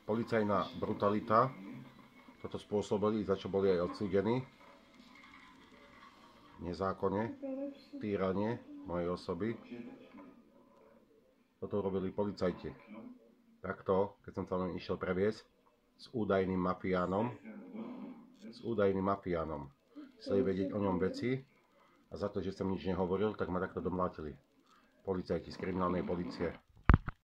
policajná brutalita. Toto spôsobili, za čo boli aj odsúdení. Nezákonne. Týranie mojej osoby. Toto robili policajti. Takto, keď som sa len išiel previesť s údajným mafiánom. Chceli vedieť o ňom veci a za to, že som nič nehovoril, tak ma takto domlátili. Policajti z kriminálnej polície.